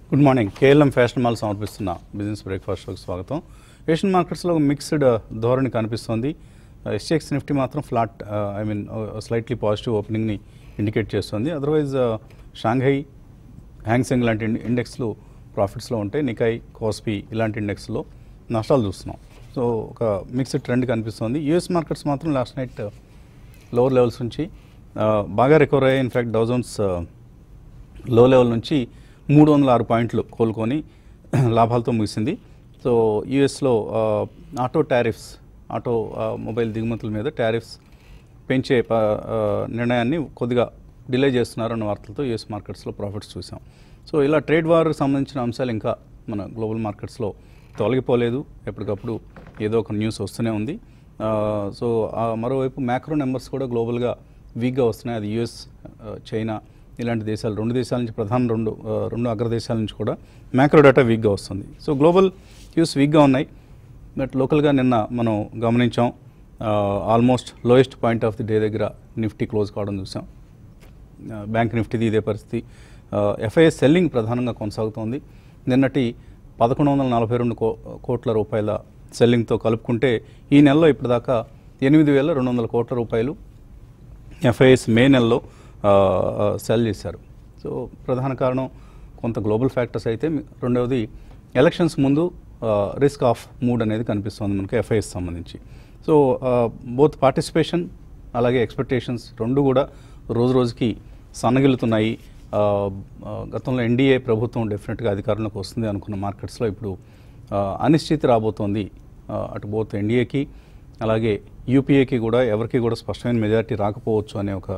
Good morning. KLM fashion mall సమర్పిస్తున్న business breakfast షోకి స్వాగతం. ఏషియన్ మార్కెట్స్లో మిక్స్డ్ ధోరణి కనిపిస్తోంది. ఎస్జీఎక్స్ నిఫ్టీ మాత్రం ఫ్లాట్ స్లైట్లీ పాజిటివ్ ఓపెనింగ్ని ఇండికేట్ చేస్తుంది. అదర్వైజ్ షాంఘై, హ్యాంగ్సెంగ్ లాంటి ఇండెక్స్లు ప్రాఫిట్స్లో ఉంటాయి. నికాయ్, కోస్పీ ఇలాంటి ఇండెక్స్లో నష్టాలు చూస్తున్నాం. సో ఒక మిక్స్డ్ ట్రెండ్ కనిపిస్తుంది. యూఎస్ మార్కెట్స్ మాత్రం లాస్ట్ నైట్ లోవర్ లెవెల్స్ నుంచి బాగా రికవర్ అయ్యాయి. In fact Dow Jones low level నుంచి 306 పాయింట్లు కోలుకొని లాభాలతో ముగిసింది. సో యూఎస్లో ఆటో టారిఫ్స్, ఆటో మొబైల్ దిగుమతుల మీద టారిఫ్స్ పెంచే నిర్ణయాన్ని కొద్దిగా డిలే చేస్తున్నారన్న వార్తలతో యూఎస్ మార్కెట్స్లో ప్రాఫిట్స్ చూసాం. సో ఇలా ట్రేడ్ వార్కి సంబంధించిన అంశాలు ఇంకా మన గ్లోబల్ మార్కెట్స్లో తొలగిపోలేదు. ఎప్పటికప్పుడు ఏదో ఒక న్యూస్ వస్తూనే ఉంది. సో మరోవైపు మ్యాక్రో నెంబర్స్ కూడా గ్లోబల్గా వీక్గా వస్తున్నాయి. అది యూఎస్, చైనా ఇలాంటి దేశాలు, రెండు దేశాల నుంచి ప్రధాన రెండు అగ్రదేశాల నుంచి కూడా మ్యాక్రో డేటా వీక్గా వస్తుంది. సో గ్లోబల్ న్యూస్ వీక్గా ఉన్నాయి. బట్ లోకల్గా నిన్న మనం గమనించాం, almost lowest point of the day దగ్గర నిఫ్టీ క్లోజ్ కావడం చూసాం. బ్యాంక్ నిఫ్టీది ఇదే పరిస్థితి. ఎఫ్ఐఎస్ సెల్లింగ్ ప్రధానంగా కొనసాగుతోంది. నిన్నటి 1142 కోట్ల రూపాయల సెల్లింగ్తో కలుపుకుంటే ఈ నెలలో ఇప్పటిదాకా 8,200 కోట్ల రూపాయలు ఎఫ్ఐఎస్ మే నెలలో సెల్ చేశారు. సో ప్రధాన కారణం కొంత గ్లోబల్ ఫ్యాక్టర్స్ అయితే, రెండవది ఎలక్షన్స్ ముందు రిస్క్ ఆఫ్ మూడ్ అనేది కనిపిస్తుంది మనకి ఎఫ్ఐఎస్ సంబంధించి. సో బోత్ పార్టిసిపేషన్ అలాగే ఎక్స్పెక్టేషన్స్ రెండు కూడా రోజు రోజుకి సన్నగిలుతున్నాయి. గతంలో ఎన్డీఏ ప్రభుత్వం డెఫినెట్గా అధికారంలోకి వస్తుంది అనుకున్న మార్కెట్స్లో ఇప్పుడు అనిశ్చితి రాబోతోంది. అటు బోత్ ఎన్డీఏకి అలాగే యూపీఏకి కూడా ఎవరికి కూడా స్పష్టమైన మెజారిటీ రాకపోవచ్చు అనే ఒక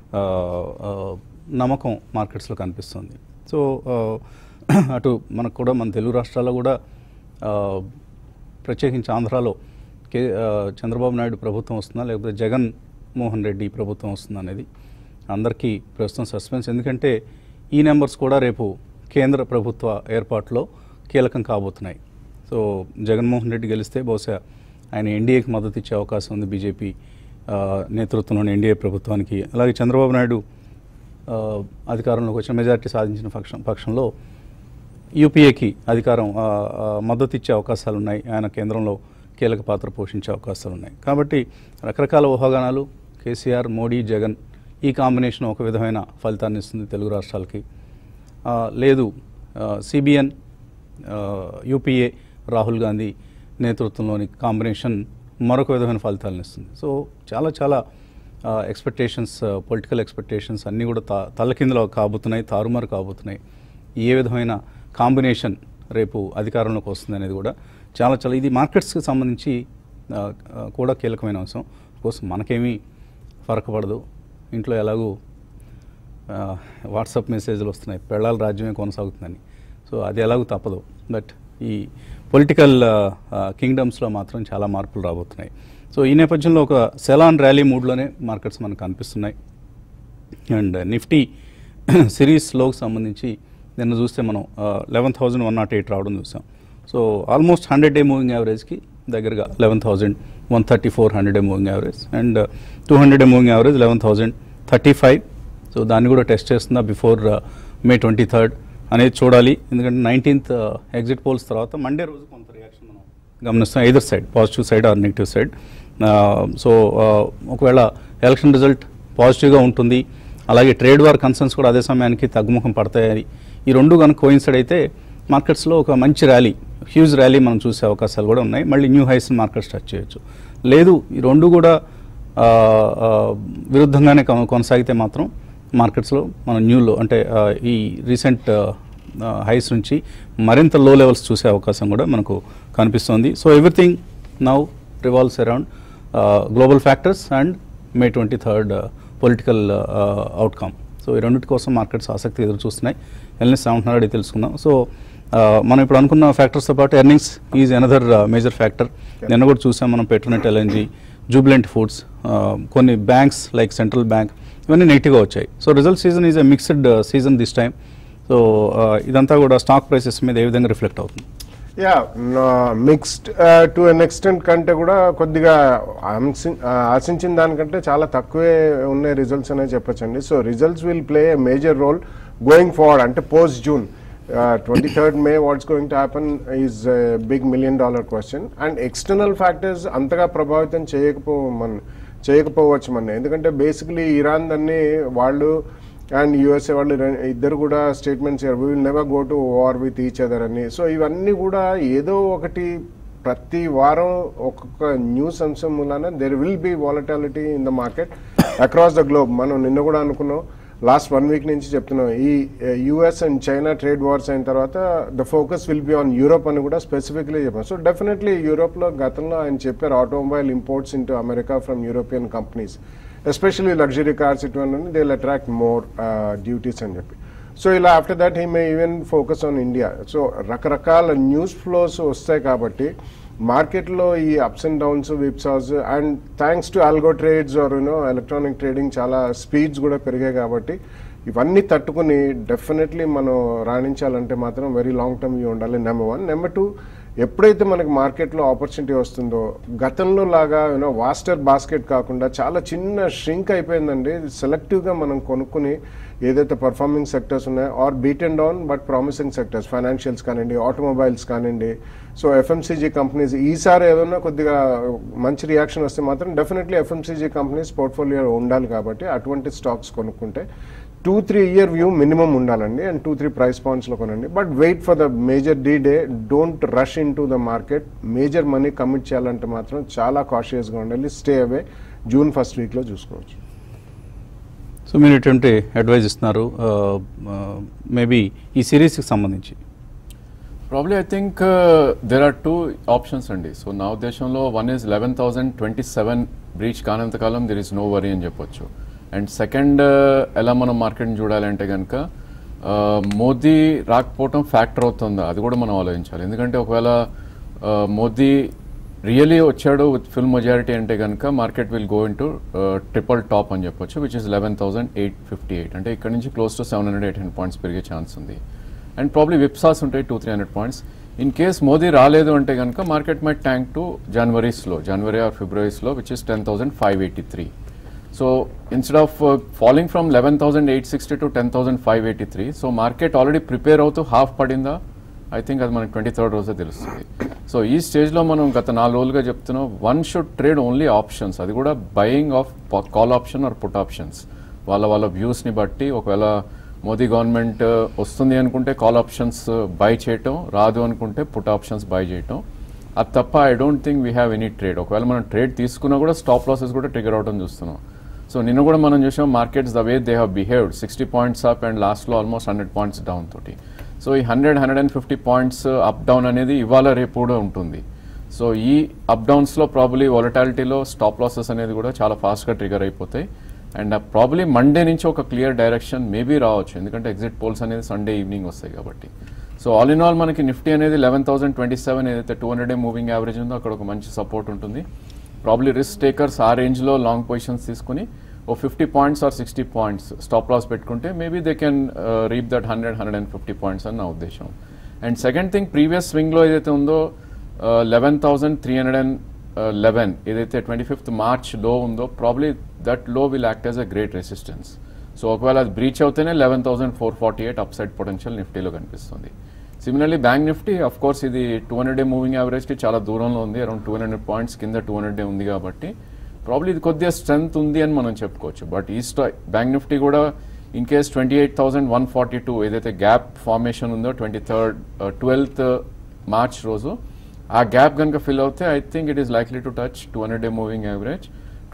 నమ్మకం మార్కెట్స్లో కనిపిస్తుంది. సో అటు మనకు కూడా మన తెలుగు రాష్ట్రాల్లో కూడా ప్రత్యేకించి ఆంధ్రాలో చంద్రబాబు నాయుడు ప్రభుత్వం వస్తుందా లేకపోతే జగన్ మోహన్ రెడ్డి ప్రభుత్వం వస్తుందా అనేది అందరికీ ప్రస్తుతం సస్పెన్స్. ఎందుకంటే ఈ నెంబర్స్ కూడా రేపు కేంద్ర ప్రభుత్వ ఏర్పాటులో కీలకం కాబోతున్నాయి. సో జగన్మోహన్ రెడ్డి గెలిస్తే బహుశా ఆయన ఎన్డీఏకి మద్దతు ఇచ్చే అవకాశం ఉంది, బీజేపీ నేతృత్వంలోని ఎన్డీఏ ప్రభుత్వానికి. అలాగే చంద్రబాబు నాయుడు అధికారంలోకి వచ్చిన మెజారిటీ సాధించిన పక్షంలో యూపీఏకి అధికారం మద్దతు ఇచ్చే అవకాశాలు ఉన్నాయి. ఆయన కేంద్రంలో కీలక పాత్ర పోషించే అవకాశాలు ఉన్నాయి. కాబట్టి రకరకాల ఊహాగానాలు. కేసీఆర్, మోడీ, జగన్ ఈ కాంబినేషన్ ఒక విధమైన ఫలితాన్ని ఇస్తుంది తెలుగు రాష్ట్రాలకి. లేదు సిబిఎన్, యూపీఏ, రాహుల్ గాంధీ నేతృత్వంలోని కాంబినేషన్ మరొక విధమైన ఫలితాలను ఇస్తుంది. సో చాలా ఎక్స్పెక్టేషన్స్, పొలిటికల్ ఎక్స్పెక్టేషన్స్ అన్నీ కూడా తల్లకిందులో కాబోతున్నాయి, తారుమారు కాబోతున్నాయి. ఏ విధమైన కాంబినేషన్ రేపు అధికారంలోకి వస్తుంది అనేది కూడా చాలా ఇది మార్కెట్స్కి సంబంధించి కూడా కీలకమైన అంశం. కోర్స్ మనకేమీ ఫరక పడదు, ఇంట్లో ఎలాగూ వాట్సాప్ మెసేజ్లు వస్తున్నాయి, పెళ్ళాల రాజ్యమే కొనసాగుతుందని. సో అది ఎలాగూ తప్పదు. బట్ ఈ పొలిటికల్ కింగ్డమ్స్లో మాత్రం చాలా మార్పులు రాబోతున్నాయి. సో ఈ నేపథ్యంలో ఒక సెలాన్ ర్యాలీ మూడ్లోనే మార్కెట్స్ మనకు కనిపిస్తున్నాయి. అండ్ నిఫ్టీ సిరీస్ లోకి సంబంధించి నిన్న చూస్తే మనం 11,108 రావడం చూసాం. సో ఆల్మోస్ట్ 100-డే మూవింగ్ యావరేజ్కి దగ్గరగా 11,134 100-డే మూవింగ్ యావరేజ్, అండ్ 200-డే మూవింగ్ యావరేజ్ 11,035. సో దాన్ని కూడా టెస్ట్ చేస్తుందా బిఫోర్ May 23rd అనేది చూడాలి. ఎందుకంటే 19th ఎగ్జిట్ పోల్స్ తర్వాత మండే రోజు కొంత రియాక్షన్ మనం గమనిస్తాం, either side, positive side or negative side. So ఒకవేళ ఎలక్షన్ రిజల్ట్ పాజిటివ్గా ఉంటుంది, అలాగే ట్రేడ్ వార్ కన్సర్న్స్ కూడా అదే సమయానికి తగ్గుముఖం పడతాయని ఈ రెండు కనుక కోయిన్సైడ్ అయితే మార్కెట్స్లో ఒక మంచి ర్యాలీ, హ్యూజ్ ర్యాలీ మనం చూసే అవకాశాలు కూడా ఉన్నాయి. మళ్ళీ న్యూ హైస్ మార్కెట్స్ టచ్ చేయొచ్చు. లేదు ఈ రెండు కూడా విరుద్ధంగానే కొనసాగితే మాత్రం మార్కెట్స్లో మనం న్యూలో అంటే ఈ రీసెంట్ హైస్ నుంచి మరింత లో లెవెల్స్ చూసే అవకాశం కూడా మనకు కనిపిస్తుంది. So everything now revolves around global factors and May 23rd political outcome. So ఈ రెండింటి కోసం మార్కెట్స్ ఆసక్తి ఎదురు చూస్తున్నాయి. ఎల్నిస్ ఏమంటున్నారో అడిగి తెలుసుకుందాం. సో మనం ఇప్పుడు అనుకున్న ఫ్యాక్టర్స్తో పాటు earnings is another major factor. నిన్న కూడా చూసాం మనం పెట్రోనెట్ ఎల్ఎన్జీ, జూబిలెంట్ ఫుడ్స్, కొన్ని బ్యాంక్స్ లైక్ సెంట్రల్ బ్యాంక్ ఇవన్నీ నెగిటివ్గా వచ్చాయి. So result season is a mixed season this time. So ఇదంతా కూడా స్టాక్ ప్రైసెస్ మీద ఏ విధంగా రిఫ్లెక్ట్ అవుతుంది? మిక్స్డ్ టు ఎన్ ఎక్స్టెంట్ కంటే కూడా కొద్దిగా ఆశించిన దానికంటే చాలా తక్కువే ఉన్నాయి రిజల్ట్స్ అనే చెప్పచ్చండి. So results will play a major role going forward, అంటే post June 23rd May what's going to happen is a big $1 million question. And external factors అంతగా ప్రభావితం చేయకపోవచ్చు మన, ఎందుకంటే బేసికలీ ఇరాన్ దాన్ని వాళ్ళు అండ్ యూఎస్ఏ వాళ్ళు ఇద్దరు కూడా statements we will never go to war with each other అని. సో ఇవన్నీ కూడా ఏదో ఒకటి ప్రతి వారం ఒక్కొక్క న్యూస్ అంశం మూలాన there will be volatility in the market across the globe. మనం నిన్న కూడా అనుకున్నాం, లాస్ట్ 1 వీక్ నుంచి చెప్తున్నాం, ఈ US and China trade wars అయిన తర్వాత the focus will be on Europe అని కూడా స్పెసిఫిక్లీ చెప్పాం. సో డెఫినెట్లీ యూరోప్లో గతంలో ఆయన చెప్పారు automobile imports into America from European companies, especially luxury cars ఇటువంటి they will attract more duties అని చెప్పి. సో ఇలా after that he may even focus on India. So రకరకాల న్యూస్ ఫ్లోస్ వస్తాయి కాబట్టి మార్కెట్లో ఈ ups and downs whipsaws and thanks to algo trades or electronic trading చాలా స్పీడ్స్ కూడా పెరిగాయి కాబట్టి ఇవన్నీ తట్టుకుని డెఫినెట్లీ మనం రాణించాలంటే మాత్రం వెరీ లాంగ్ టర్మ్ వ్యూ ఉండాలి, నెంబర్ 1. నెంబర్ 2, ఎప్పుడైతే మనకి మార్కెట్లో ఆపర్చునిటీ వస్తుందో గతంలో లాగా వాస్టర్ బాస్కెట్ కాకుండా చాలా చిన్న ష్రింక్ అయిపోయిందండి. సెలెక్టివ్గా మనం కొనుక్కుని ఏదైతే పర్ఫార్మింగ్ సెక్టర్స్ ఉన్నాయో or beat and down but promising sectors, financials కానివ్వండి, ఆటోమొబైల్స్ కానివ్వండి, సో ఎఫ్ఎంసీజీ కంపెనీస్ ఈసారి ఏదైనా కొద్దిగా మంచి రియాక్షన్ వస్తే మాత్రం డెఫినెట్లీ ఎఫ్ఎంసీజీ కంపెనీస్ పోర్ట్ఫోలియో ఉండాలి కాబట్టి అటువంటి స్టాక్స్ కొనుక్కుంటే 2-3 ఇయర్ వ్యూ మినిమం ఉండాలండి అండ్ 2-3 ప్రైస్ పాయింట్స్లో కొనండి. But wait for the major day, don't rush in to the market. Major money commit చేయాలంటే మాత్రం చాలా కాషియస్గా ఉండాలి, స్టే అవే. జూన్ 1st వీక్లో చూసుకోవచ్చు. సో మీరు ఎటువంటి అడ్వైజ్ ఇస్తున్నారు మేబీ ఈ సిరీస్కి సంబంధించి? Probably I think there are 2 options అండి. సో నా ఉద్దేశంలో one is 11,027 బ్రీచ్ కానంతకాలం there is no worry అని చెప్పొచ్చు. అండ్ సెకండ్ ఎలా మనం మార్కెట్ని చూడాలంటే కనుక మోదీ రాకపోవటం ఫ్యాక్టర్ అవుతుందా అది కూడా మనం ఆలోచించాలి. ఎందుకంటే ఒకవేళ మోదీ రియలీ వచ్చాడు విత్ ఫుల్ మెజారిటీ అంటే కనుక market will go in to triple top అని చెప్పొచ్చు, విచ్ ఇస్ 11,858. అంటే ఇక్కడ నుంచి క్లోజ్ టు 700-800 పాయింట్స్ పెరిగే ఛాన్స్ ఉంది. అండ్ ప్రాబ్లీ విప్సాస్ ఉంటాయి 200-300 పాయింట్స్. ఇన్ కేస్ మోదీ రాలేదు అంటే కనుక market may tank to January or ఫిబ్రవరిస్లో which is 10,583. So instead of falling from 11,860 to 10,583, so market already prepare అవుతూ హాఫ్ పడిందా, ఐ థింక్ అది మనకి 23rd రోజే తెలుస్తుంది. సో ఈ స్టేజ్లో మనం గత 4 రోజులుగా చెప్తున్నాం, one should trade only options, అది కూడా buying of call option or put options. వాళ్ళ వ్యూస్ని బట్టి ఒకవేళ మోదీ గవర్నమెంట్ వస్తుంది అనుకుంటే కాల్ ఆప్షన్స్ బై చేయటం, రాదు అనుకుంటే పుట్ ఆప్షన్స్ బై చేయటం. అది తప్ప I don't think we have any trade. ఒకవేళ మనం ట్రేడ్ తీసుకున్నా కూడా స్టాప్ లాసెస్ కూడా ట్రిగర్ అవడం చూస్తున్నాం. సో నిన్న కూడా మనం చూసాం markets the way they have behaved, 60 points up and లాస్ట్లో ఆల్మోస్ట్ 100 పాయింట్స్ డౌన్ తోటి. సో ఈ 100-150 పాయింట్స్ అప్ డౌన్ అనేది ఇవాళ రేపు కూడా ఉంటుంది. సో ఈ అప్ డౌన్స్లో ప్రాబ్లీ వాలటాలిటీలో స్టాప్ లాసెస్ అనేది కూడా చాలా ఫాస్ట్గా ట్రిగర్ అయిపోతాయి. అండ్ ప్రాబ్లీ మండే నుంచి ఒక క్లియర్ డైరెక్షన్ మేబీ రావచ్చు, ఎందుకంటే ఎగ్జిట్ పోల్స్ అనేది సండే ఈవినింగ్ వస్తాయి కాబట్టి. సో ఆల్ ఇన్ ఆల్ మనకి నిఫ్టీ అనేది 11,027 ఏదైతే 200-డే మూవింగ్ యావరేజ్ ఉందో అక్కడ ఒక మంచి సపోర్ట్ ఉంటుంది. ప్రాబ్లీ రిస్క్ టేకర్స్ ఆ రేంజ్లో లాంగ్ పొజిషన్స్ తీసుకుని ఓ 50 points or 60 points stop loss పెట్టుకుంటే maybe they can reap that 100-150 points అని నా ఉద్దేశం. అండ్ సెకండ్ థింగ్, ప్రీవియస్ స్వింగ్లో ఏదైతే ఉందో 11,311 ఏదైతే 25th March లో ఉందో probably that low will act as a great resistance. So ఒకవేళ అది బ్రీచ్ అవుతేనే 11,448 అప్ సైడ్ పొటెన్షియల్ నిఫ్టీలో కనిపిస్తుంది. Similarly Bank Nifty of course ఇది 200-డే మూవింగ్ యావరేజ్కి చాలా దూరంలో ఉంది, అరౌండ్ 200 పాయింట్స్ కింద 200-డే ఉంది కాబట్టి ప్రాబ్లీ ఇది కొద్దిగా స్ట్రెంత్ ఉంది అని మనం చెప్పుకోవచ్చు. బట్ ఈ బ్యాంక్ నిఫ్టీ కూడా ఇన్ కేస్ 28,142 ఏదైతే గ్యాప్ ఫార్మేషన్ ఉందో 12th March రోజు ఆ గ్యాప్ కనుక ఫిల్ అవుతే I think it is likely to touch 200-డే మూవింగ్ యావరేజ్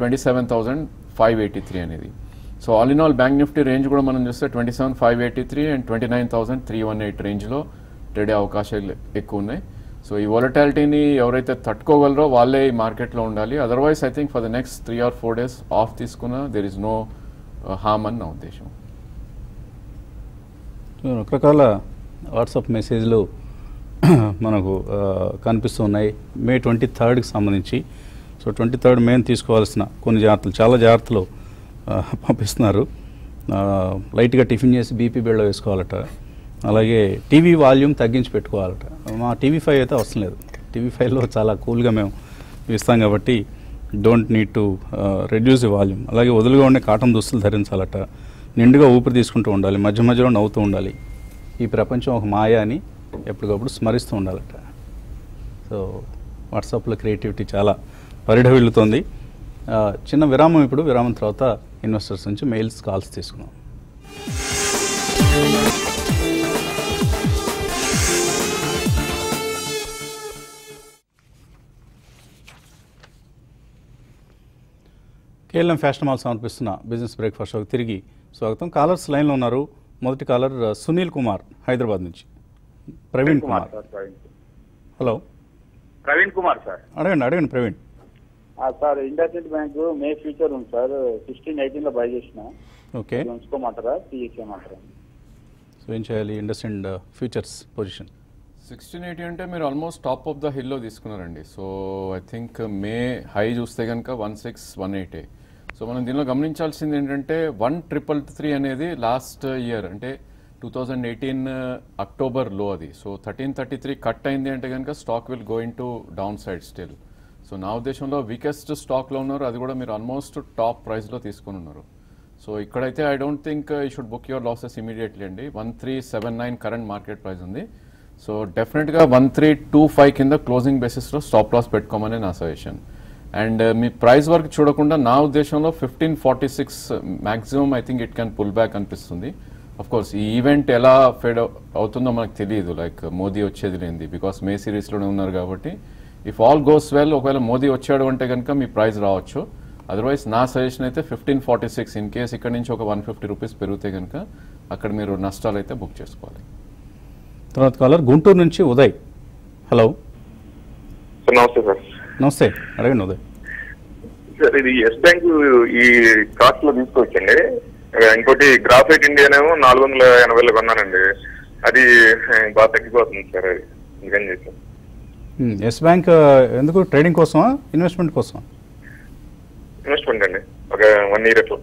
27,583 అనేది. So all in all Bank Nifty range కూడా మనం చూస్తే 27,583 అండ్ 29,318 రేంజ్లో ట్రేడ్ అవకాశాలు ఎక్కువ ఉన్నాయి. సో ఈ వాలటాలిటీని ఎవరైతే తట్టుకోగలరో వాళ్ళే ఈ మార్కెట్లో ఉండాలి. Otherwise I think for the next 3 or 4 days off తీసుకున్నా దెర్ ఇస్ నో హామ్ అని నా ఉద్దేశం. రకరకాల వాట్సాప్ మెసేజ్లు మనకు కనిపిస్తున్నాయి మే 23కి సంబంధించి. సో 23rd May తీసుకోవాల్సిన కొన్ని జాగ్రత్తలు, చాలా జాగ్రత్తలు పంపిస్తున్నారు. లైట్గా టిఫిన్ చేసి బీపీ బెళ్ళ వేసుకోవాలట, అలాగే టీవీ వాల్యూమ్ తగ్గించి పెట్టుకోవాలట. మా టీవీ5 అయితే అవసరం లేదు, టీవీ5లో చాలా కూల్గా మేము ఇస్తాం కాబట్టి don't need to reduce the volume. అలాగే వదులుగా ఉండే కాటన్ దుస్తులు ధరించాలట, నిండుగా ఊపిరి తీసుకుంటూ ఉండాలి, మధ్య మధ్యలో నవ్వుతూ ఉండాలి, ఈ ప్రపంచం ఒక మాయ అని ఎప్పటికప్పుడు స్మరిస్తూ ఉండాలట. సో వాట్సాప్లో క్రియేటివిటీ చాలా పరిఢవిల్లుతోంది. చిన్న విరామం, ఇప్పుడు విరామం తర్వాత ఇన్వెస్టర్స్ నుంచి మెయిల్స్, కాల్స్ తీసుకున్నాం. కేఎల్ఎం ఫ్యాషన్ మాల్ సమర్పిస్తున్న బిజినెస్ బ్రేక్ఫాస్ట్ షోకి తిరిగి స్వాగతం. కాలర్స్ లైన్లో ఉన్నారు. మొదటి కాలర్ సునీల్ కుమార్ హైదరాబాద్ నుంచి. ప్రవీణ్ కుమార్. Hello Praveen Kumar sir. అడగండి Praveen. Sir IndusInd Bank May future ఉంది సార్, 16-18 బై చేసిన. ఓకే, ఉంచుకోమంటారా తీసేయమంటారా? సో ఏం చేయాలి ఇండస్ఇండ్ ఫ్యూచర్స్ పొజిషన్? 1680 అంటే మీరు ఆల్మోస్ట్ టాప్ ఆఫ్ ద హిల్లో తీసుకున్నారండి. So I think May high చూస్తే కనుక 1618. సో మనం దీనిలో గమనించాల్సింది ఏంటంటే 1333 అనేది లాస్ట్ ఇయర్ అంటే 2018 అక్టోబర్ లో అది. సో 1333 కట్ అయింది అంటే కనుక stock will going to down side still. So నా ఉద్దేశంలో వీకెస్ట్ స్టాక్లో ఉన్నారు, అది కూడా మీరు ఆల్మోస్ట్ టాప్ ప్రైస్లో తీసుకుని ఉన్నారు. సో ఇక్కడైతే I don't think you should book your losses immediately అండి. 1379 కరెంట్ మార్కెట్ ప్రైస్ ఉంది. సో డెఫినెట్గా 1325 కింద క్లోజింగ్ బేసిస్లో స్టాప్ లాస్ పెట్టుకోమని నా సజెషన్. అండ్ మీ ప్రైస్ వరకు చూడకుండా నా ఉద్దేశంలో 1546 maximum I think it can pull back అనిపిస్తుంది. అఫ్ కోర్స్ ఈ ఈవెంట్ ఎలా ఫేడ్ అవుతుందో మనకు తెలియదు, లైక్ మోదీ వచ్చేది లేనిది, బికాస్ మే సిరీస్లోనే ఉన్నారు కాబట్టి ఇఫ్ ఆల్ గోస్ వెల్ ఒకవేళ మోదీ వచ్చాడు అంటే కనుక మీ ప్రైస్ రావచ్చు. అదర్వైజ్ నా సజెషన్ అయితే 1546. ఇన్ కేస్ ఇక్కడ నుంచి ఒక 150 రూపీస్ పెరిగితే కనుక అక్కడ మీరు నష్టాలు అయితే బుక్ చేసుకోవాలి. తర్వాత కాలర్ గుంటూరు నుంచి ఉదయ్. హలో నమస్తే సార్. నమస్తే, అడగండి ఉదయ్. సార్ ఇది ఎస్ బ్యాంక్ ఈ కాస్ట్ లో తీసుకోవచ్చండి. ఇంకోటి గ్రాఫైట్ ఇండియానేమో 480 కొన్నానండి, అది బాగా తగ్గిపోతుంది సార్, అది ఇంకేం చేశాను. ఎస్ బ్యాంక్ ఎందుకు? ట్రేడింగ్ కోసమా, ఇన్వెస్ట్మెంట్ కోసమా? ఇన్వెస్ట్మెంట్ అండి, ఒక 1 year అట్లా.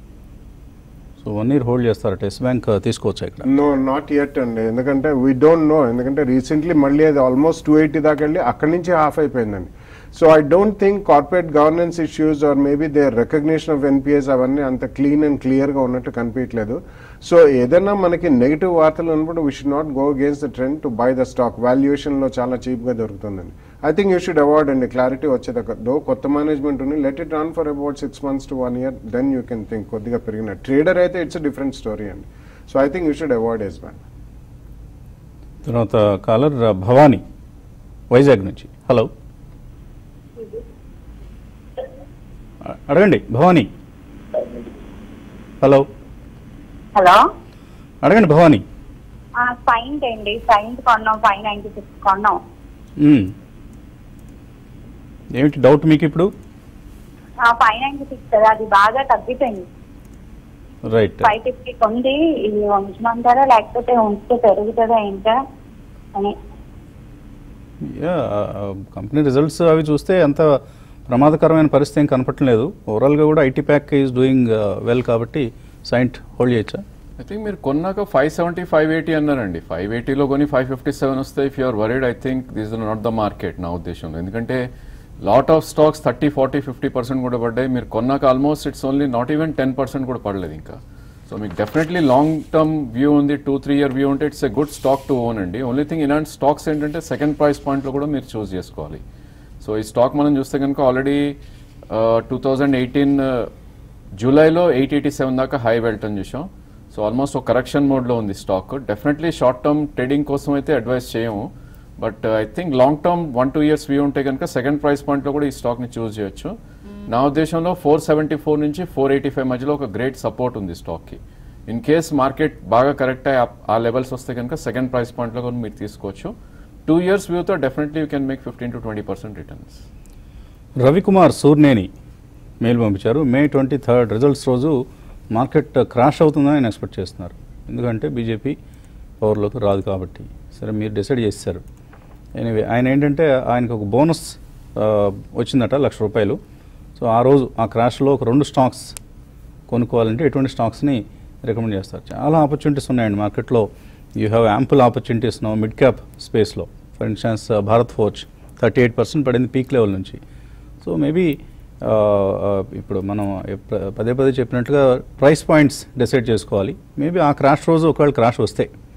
సో 1 year హోల్డ్ చేస్తారట. ఎస్ బ్యాంక్ తీసుకోవచ్చా ఇక్కడ? నో, నాట్ యెట్ అండి. ఎందుకంటే వీ డోంట్ నో. ఎందుకంటే రీసెంట్లీ మళ్ళీ అది ఆల్మోస్ట్ 280 దాకా వెళ్ళి అక్కడి నుంచి హాఫ్ అయిపోయిందండి. So I don't think corporate governance issues or maybe there recognition of NPS అవన్నీ అంత క్లీన్ అండ్ క్లియర్గా ఉన్నట్టు కనిపించలేదు. సో ఏదైనా మనకి నెగిటివ్ వార్తలు ఉన్నప్పుడు we should not go against the trend to buy the stock. వాల్యుయేషన్లో చాలా చీప్గా దొరుకుతుందండి. I think you should avoid అండి, క్లారిటీ వచ్చేదాకా. దో కొత్త మేనేజ్మెంట్ ఉంది, let it run for about 6 months to 1 year, then you can think కొద్దిగా పెరిగిన. ట్రేడర్ అయితే ఇట్స్ డిఫరెంట్ స్టోరీ అండి. So I think you should avoid Yes Bank. తర్వాత caller Bhavani Vizag నుంచి. హలో అడగండి భవానీ. హలో హలో, అడగండి భవానీ. సైంట్ అండి, సైంట్ కొన్నాం 596 కొన్నాం. ఏమిటి డౌట్ మీకు ఇప్పుడు? 596 కదా, అది బాగా తగ్గిపోయింది. రైట్, 550 కొంది, ఇది ఉంచమంటారా లేకపోతే ఉంచితే పెరుగుతుందా ఇంకా అని? కంపెనీ రిజల్ట్స్ అవి చూస్తే అంత ప్రమాదకరమైన పరిస్థితి ఏం కనపడలేదు. ఓవరాల్గా కూడా IT pack is doing well కాబట్టి సైంట్ హోల్డ్ చేయొచ్చా? ఐ థింక్ మీరు కొన్నాక 570, 580 అన్నారండి. 580లో కొని 557 వస్తే if you're worried I think this is not the market నా ఉద్దేశంలో. ఎందుకంటే లాట్ ఆఫ్ స్టాక్స్ 30, 40, 50% కూడా పడ్డాయి. మీరు కొన్నాక almost it's only not even 10% కూడా పడలేదు ఇంకా. సో మీకు డెఫినెట్లీ లాంగ్ టర్మ్ వ్యూ ఉంది, 2-3 year వ్యూ ఉంటే it's a good stock to own అండి. ఓన్లీ థింగ్ ఇలాంటి స్టాక్స్ ఏంటంటే సెకండ్ ప్రైస్ పాయింట్లో కూడా మీరు చూస్ చేసుకోవాలి. సో ఈ స్టాక్ మనం చూస్తే కనుక ఆల్రెడీ 2018 జూలైలో 887 దాకా హై వెళ్ళటం చూసాం. సో ఆల్మోస్ట్ ఒక కరెక్షన్ మోడ్లో ఉంది stock. Definitely short term trading కోసం అయితే అడ్వైస్ చేయము, but I think long term 1-2 years view ఉంటే కనుక సెకండ్ ప్రైస్ పాయింట్లో కూడా ఈ స్టాక్ని చూస్ చేయొచ్చు. నా ఉద్దేశంలో 474 నుంచి 485 మధ్యలో ఒక గ్రేట్ సపోర్ట్ ఉంది స్టాక్కి. ఇన్ కేస్ మార్కెట్ బాగా కరెక్ట్ అయ్యి ఆ లెవెల్స్ వస్తే కనుక సెకండ్ ప్రైస్ పాయింట్లో కూడా మీరు తీసుకోవచ్చు. 2 years వ్యూతో definitely you can make 15 to 20% returns. Ravikumar Surneni mail పంపించారు. May 23rd రిజల్ట్స్ రోజు మార్కెట్ క్రాష్ అవుతుందని ఆయన ఎక్స్పెక్ట్ చేస్తున్నారు. ఎందుకంటే బీజేపీ పవర్లోకి రాదు కాబట్టి. సరే మీరు డిసైడ్ చేశారు. ఎనీవే ఆయన ఏంటంటే ఆయనకు ఒక బోనస్ వచ్చిందట ₹1,00,000. సో ఆ రోజు ఆ క్రాష్లో ఒక 2 స్టాక్స్ కొనుక్కోవాలంటే ఎటువంటి స్టాక్స్ని రికమెండ్ చేస్తారు? చాలా ఆపర్చునిటీస్ ఉన్నాయండి మార్కెట్లో. You have ample opportunities no mid cap స్పేస్లో. ఫర్ ఇన్స్టాన్స్ భారత్ ఫోర్జ్ 38% పడింది పీక్ లెవెల్ నుంచి. సో మేబీ ఇప్పుడు మనం పదే చెప్పినట్లుగా ప్రైస్ పాయింట్స్ డిసైడ్ చేసుకోవాలి. మేబీ ఆ క్రాష్ రోజు ఒకవేళ క్రాష్ వస్తే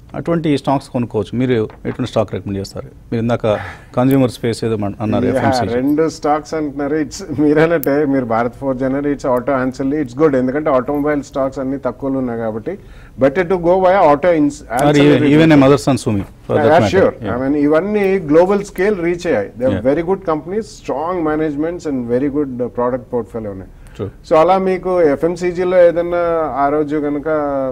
అటువంటి స్టాక్స్ కొనుక్కోవచ్చు. మీరు ఎటువంటి స్టాక్ రికమెండ్ చేస్తారు? మీరు ఇందాక కన్జ్యూమర్ స్పేస్ ఏదో అన్నారు, FMCG. రెండు స్టాక్స్ అంటున్నారు. ఇట్స్ మీరన్నట్టే, మీరు భారత్ ఫోర్జ్ అన్నారు, it's auto ancillary, it's good. ఎందుకంటే ఆటోమొబైల్ స్టాక్స్ అన్ని తక్కువలో ఉన్నాయి కాబట్టి better to go via auto even Motherson Sumi. Sure, I mean ఇవన్నీ గ్లోబల్ స్కేల్ రీచ్ అయ్యాయి. They very good companies, strong managements and very good product portfolio ఉన్నాయి. సో అలా మీకు FMCGలో ఏదన్నా ఆ రోజు కనుక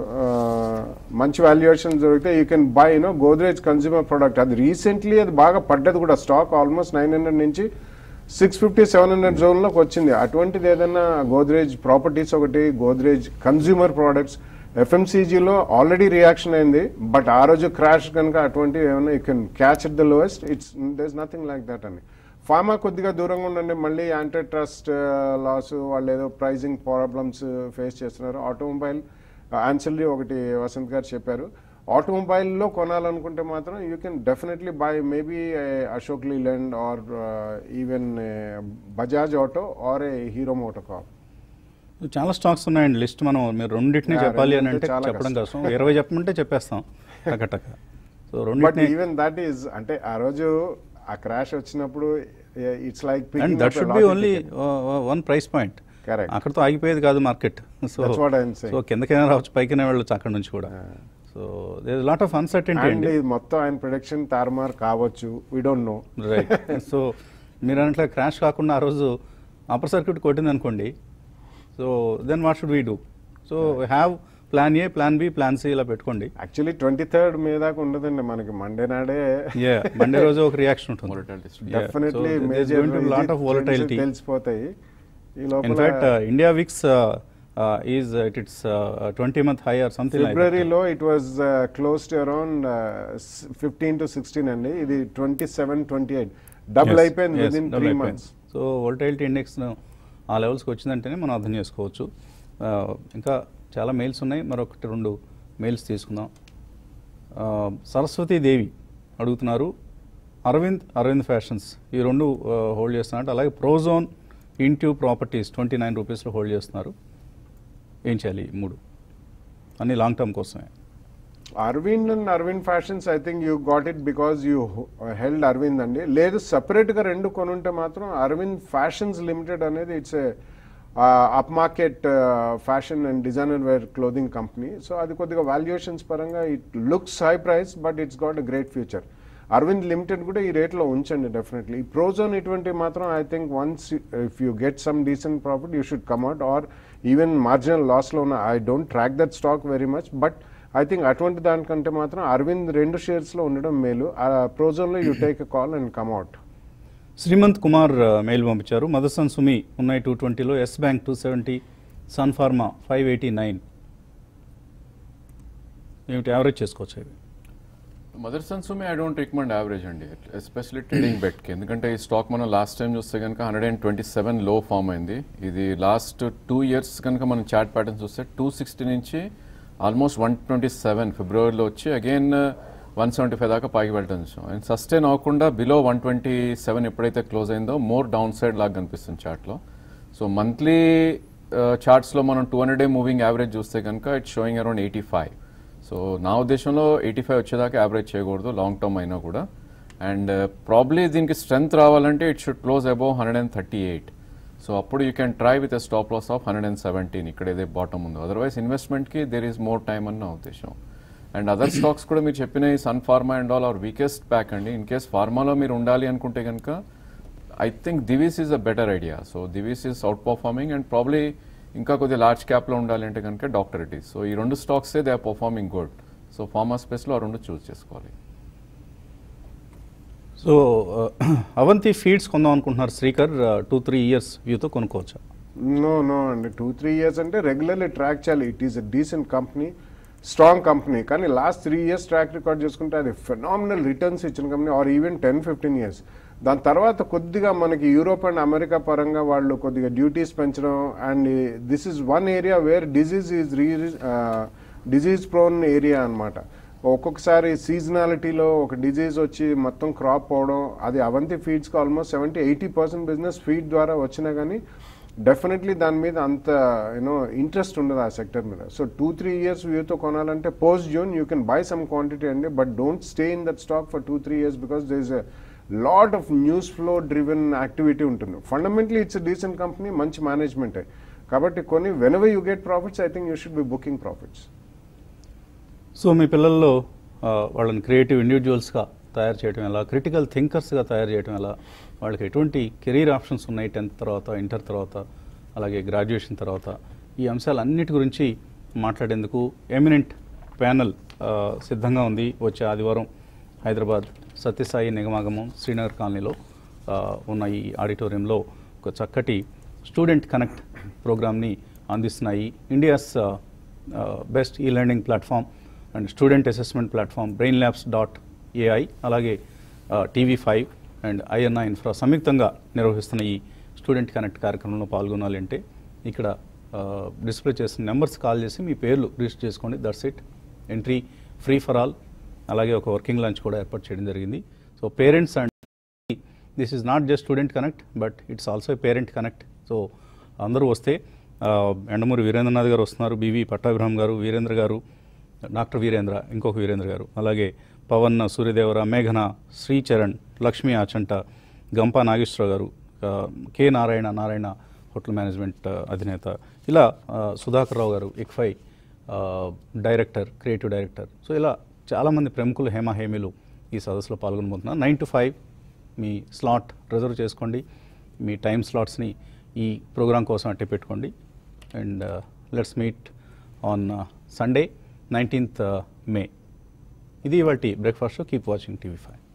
మంచి వాల్యుయేషన్ దొరికితే you can buy Godrej consumer product. అది రీసెంట్లీ అది బాగా పడ్డది కూడా, స్టాక్ ఆల్మోస్ట్ 900 నుంచి 650-700 జోన్లోకి వచ్చింది. అటువంటిది ఏదన్నా గోద్రేజ్ ప్రాపర్టీస్ ఒకటి, గోద్రేజ్ కన్స్యూమర్ ప్రొడక్ట్స్ FMCGలో ఆల్రెడీ రియాక్షన్ అయింది. బట్ ఆ రోజు క్రాష్ కనుక అటువంటివి ఏమన్నా you can catch at the lowest. There is nothing like that అండి. ఫార్మా కొద్దిగా దూరంగా ఉండండి, మళ్ళీ యాంటీ ట్రస్ట్ లాస్, వాళ్ళు ఏదో ప్రైజింగ్ ప్రాబ్లమ్స్ ఫేస్ చేస్తున్నారు. ఆటోమొబైల్ ఆన్సిలరీ ఒకటి వసంత్ గారు చెప్పారు. ఆటోమొబైల్లో కొనాలనుకుంటే మాత్రం you can definitely buy maybe Ashok Leyland or even Bajaj Auto or a Hero MotoCorp. చాలా స్టాక్స్ ఉన్నాయండి లిస్ట్. మనం మీరు రెండింటినీ చెప్పాలి అని అంటే చెప్పడం కష్టం. 20 చెప్పమంటే చెప్పేస్తాం టక. So but even that is అంటే ఆ రోజు ఆ క్రాష్ వచ్చినప్పుడు it's like and that should be only one price point. Correct, అక్కడతో ఆగిపోయేది కాదు మార్కెట్. సో కిందకైనా రావచ్చు, పైకైనా వెళ్ళొచ్చు అక్కడ నుంచి కూడా. So there is lot of uncertainty అండి. మొత్తం ఆయన ప్రొడక్షన్ తారుమార్ కావచ్చు, we don't know. Right. So మీరు అన్నట్లు క్రాష్ కాకుండా ఆ రోజు అప్పర్ సర్క్యూట్ కొట్టింది అనుకోండి, so then what should we do? So have plan A, plan B, plan C ఇలా పెట్టుకోండి. యాక్చువల్లీ 23rd మే దాకా ఉండదండి మనకి. మండే నాడే, మండే రోజు ఒక రియాక్షన్ ఉంటుంది. డెఫినెట్లీ తెలిసిపోతాయి. In fact India VIX is it's 20-month high or something like that. February it was close to around 15 to 16 అండి. ఇది 27-28 డబుల్ అయిపోయింది within 3 months. So volatility index ఆ లెవెల్స్కి వచ్చిందంటేనే మనం అర్థం చేసుకోవచ్చు. ఇంకా చాలా మెయిల్స్ ఉన్నాయి, మరొకటి 2 మెయిల్స్ తీసుకుందాం. సరస్వతి దేవి అడుగుతున్నారు, అరవింద్ ఫ్యాషన్స్ ఈ 2 హోల్డ్ చేస్తున్నారు. అలాగే ప్రోజోన్ ఇంట్యూ ప్రాపర్టీస్ 29 రూపీస్లో హోల్డ్ చేస్తున్నారు. ఏం చేయాలి? 3 అన్ని లాంగ్ టర్మ్ కోసమే. Arvind and Arvind fashions I think you got it because you held Arvind అండి. లేదు సపరేట్గా 2 కొనుంటే మాత్రం అరవింద్ ఫ్యాషన్స్ లిమిటెడ్ అనేది it's a up market fashion and designer wear clothing company. So అది కొద్దిగా వాల్యుయేషన్స్ పరంగా it looks high price but it's got a great future. Arvind limited కూడా ఈ రేట్లో ఉంచండి డెఫినెట్లీ. ప్రోజోన్ ఇటువంటి మాత్రం I think once if you get some decent profit you should come out, or even marginal లాస్లో ఉన్న I don't track that stock very much, but I think అటువంటి దానికంటే మాత్రం అరవింద్ 2 షేర్స్లో ఉండడం మేలు. ప్రోజోన్లో you take a call and come out. Shrimant Kumar mail పంపించారు. మదర్సన్ సుమి ఉన్నాయి 220లో, ఎస్ బ్యాంక్ 270, సన్ ఫార్మా 589. ఏమిటి యావరేజ్ చేసుకోవచ్చు ఇవి? Motherson Sumi I don't recommend average అండి, ఎస్పెషల్లీ ట్రేడింగ్ బెట్కి. ఎందుకంటే ఈ స్టాక్ మనం లాస్ట్ టైం చూస్తే కనుక 127 లో ఫామ్ అయింది. ఇది లాస్ట్ 2 years కనుక మనం చార్ట్ ప్యాటర్న్ చూస్తే 260 నుంచి ఆల్మోస్ట్ 127 ఫిబ్రవరిలో వచ్చి అగైన్ 175 దాకా పైకి వెళ్ళడం చూసాం. అండ్ సస్టైన్ అవ్వకుండా బిలో 127 ఎప్పుడైతే క్లోజ్ అయిందో మోర్ డౌన్ సైడ్ లాగా కనిపిస్తుంది చార్ట్లో. సో మంత్లీ చార్ట్స్లో మనం 200-day మూవింగ్ యావరేజ్ చూస్తే కనుక ఇట్స్ షోయింగ్ అరౌండ్ 85. సో నా ఉద్దేశంలో 85 వచ్చేదాకా యావరేజ్ చేయకూడదు లాంగ్ టర్మ్ అయినా కూడా. అండ్ ప్రాబ్లీ దీనికి స్ట్రెంత్ రావాలంటే it should close above 138. So అప్పుడు you can try with a stop loss of 117 ఇక్కడ ఏదే బాటమ్ ఉందో. అదర్వైజ్ ఇన్వెస్ట్మెంట్కి దేర్ ఈజ్ మోర్ టైమ్ అని నా ఉద్దేశం. అండ్ అదర్ స్టాక్స్ కూడా మీరు చెప్పిన ఈ Sun Pharma and all are weakest pack అండి. ఇన్ కేస్ ఫార్మాలో మీరు ఉండాలి అనుకుంటే కనుక I think Divi's is a better idea. So Divi's is outperforming and probably ఇంకా కొద్దిగా లార్జ్ క్యాప్లో ఉండాలి అంటే కనుక డాక్టర్ ఇట్ ఈస్. సో ఈ 2 స్టాక్సే they are performing good. So pharma స్పేస్లో ఆ 2 చూస్ చేసుకోవాలి. సో అవంతి ఫీడ్స్ కొందాం అనుకుంటున్నారు శ్రీకర్, 2-3 years వ్యూతో కొనుక్కోవచ్చా? నో అండి, 2-3 years అంటే రెగ్యులర్లీ ట్రాక్ చేయాలి. It is a decent company, strong company. కానీ లాస్ట్ 3 years ట్రాక్ రికార్డ్ చేసుకుంటే అది ఫెనామినల్ రిటర్న్స్ ఇచ్చిన కంపెనీ, ఆర్ ఈవెన్ 10-15 years. దాని తర్వాత కొద్దిగా మనకి యూరోప్ అండ్ అమెరికా పరంగా వాళ్ళు కొద్దిగా డ్యూటీస్ పెంచడం, and this is one area where disease prone area అనమాట. ఒక్కొక్కసారి సీజనాలిటీలో ఒక డిజీజ్ వచ్చి మొత్తం క్రాప్ పోవడం, అది అవంతి ఫీడ్స్కి ఆల్మోస్ట్ 70-80% బిజినెస్ ఫీడ్ ద్వారా వచ్చినా కానీ డెఫినెట్లీ దాని మీద అంత ఇంట్రెస్ట్ ఉండదు ఆ సెక్టర్ మీద. సో 2-3 years వ్యూతో కొనాలంటే post June you can buy some quantity అండి, but don't stay in that stock for 2-3 years because there is a lot of news flow driven activity ఉంటుంది. ఫండమెంటలీ ఇట్స్ డీసెంట్ కంపెనీ, మంచి మేనేజ్మెంటే. కాబట్టి కొన్ని whenever you get profits I think you should be booking profits. So మీ పిల్లల్లో వాళ్ళని creative ఇండివిజువల్స్గా తయారు చేయడం ఎలా, క్రిటికల్ థింకర్స్గా తయారు చేయడం ఎలా, వాళ్ళకి ఎటువంటి కెరీర్ ఆప్షన్స్ ఉన్నాయి 10th తర్వాత, ఇంటర్ తర్వాత, అలాగే గ్రాడ్యుయేషన్ తర్వాత, ఈ అంశాలన్నిటి గురించి మాట్లాడేందుకు ఎమినెంట్ ప్యానల్ సిద్ధంగా ఉంది. వచ్చే ఆదివారం హైదరాబాద్ సత్యసాయి నిగమాగమం శ్రీనగర్ కాలనీలో ఉన్న ఈ ఆడిటోరియంలో ఒక చక్కటి స్టూడెంట్ కనెక్ట్ ప్రోగ్రామ్ని అందిస్తున్నాయి. India's best e learning platform and student assessment platform brainlabs.ai, అలాగే TV5 అండ్ INA ఇన్ఫ్రా సంయుక్తంగా నిర్వహిస్తున్న ఈ స్టూడెంట్ కనెక్ట్ కార్యక్రమంలో పాల్గొనాలి అంటే ఇక్కడ డిస్ప్లే చేసిన నెంబర్స్ కాల్ చేసి మీ పేర్లు రిజిస్టర్ చేసుకోండి. That's it. Entry free for all. అలాగే ఒక వర్కింగ్ లంచ్ కూడా ఏర్పాటు చేయడం జరిగింది. So parents and this is not just student connect but it's also parent connect. So అందరూ వస్తే ఎండమూరి వీరేంద్రనాథ్ గారు వస్తున్నారు, బివి పట్టాభిరామ్ గారు, వీరేంద్ర గారు, డాక్టర్ వీరేంద్ర, ఇంకొక వీరేంద్ర గారు, అలాగే పవన్ సూర్యదేవర, మేఘన, శ్రీచరణ్, లక్ష్మీ ఆచంట, గంపా నాగేశ్వరరావు గారు, కె నారాయణ హోటల్ మేనేజ్మెంట్ అధినేత, ఇలా సుధాకర్ రావు గారు, ICFAI director, creative director. So ఇలా చాలామంది ప్రముఖులు హేమీలు ఈ సదస్సులో పాల్గొనబోతున్నారు. 9 to 5 మీ స్లాట్ రిజర్వ్ చేసుకోండి. మీ టైం స్లాట్స్ని ఈ ప్రోగ్రాం కోసం అట్టే పెట్టుకోండి. And let's meet on Sunday 19th May. ఇది ఇవాల్టి breakfast show. Keep watching TV5.